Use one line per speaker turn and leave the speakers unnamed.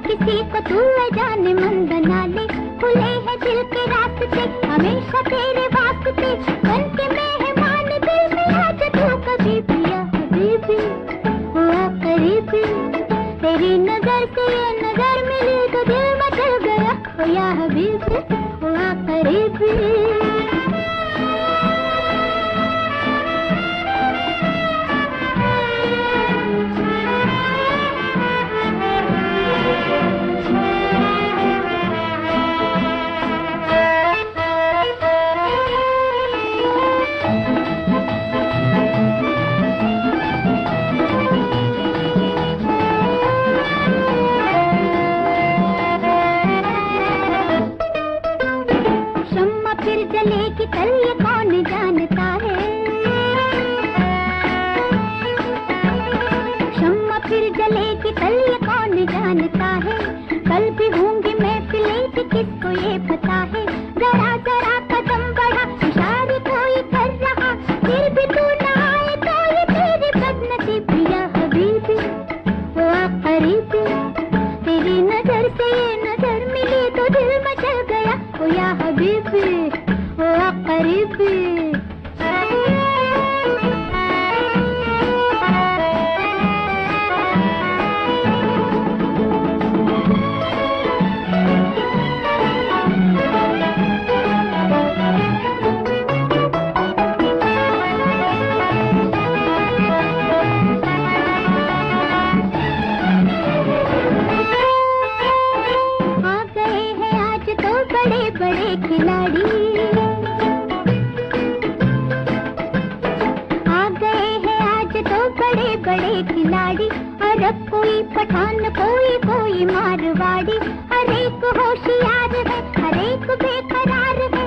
किसी को तू जाने मन बना ले, खुले हैं दिल के रास्ते हमेशा तेरे वास्ते, बन के मेहमान दिल में आज तू कभी भी या हबीबी हुआ करीबी, तेरी नजर से ये नजर मिली तो दिल मचल गया ओ या हबीबी हुआ करीबी। जलेगी कल ये कौन जानता है, शम्मा फिर जलेगी कल ये कौन जानता है, कल भी होंगी महफिलें कि किसको ये पता है, जरा जरा कदम बढ़ा इशारे कोई कर रहा, फिर भी तू ना आए तो ये तेरी बदनसीबी या हबीबी हुआ करीबी, तेरी नजर से ये नजर मिली तो दिल मचल गया ओ या हबीबी हुआ करीबी। आ गए हैं आज तो बड़े बड़े खिलाड़ी, बड़े खिलाड़ी, हर कोई पठान कोई कोई मारवाड़ी, हर एक होशियार है हर एक बेकरार है,